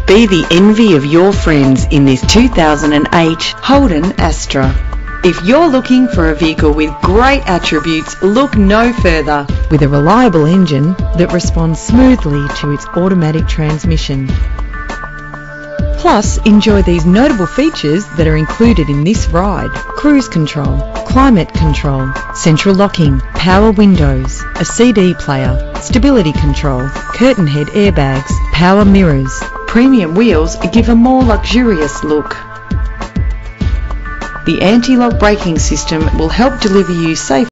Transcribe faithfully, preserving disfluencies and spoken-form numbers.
Be the envy of your friends in this two thousand eight Holden Astra. If you're looking for a vehicle with great attributes, look no further. With a reliable engine that responds smoothly to its automatic transmission. Plus, enjoy these notable features that are included in this ride: cruise control, climate control, central locking, power windows, a C D player, stability control, curtain head airbags, power mirrors. Premium wheels give a more luxurious look. The anti-lock braking system will help deliver you safely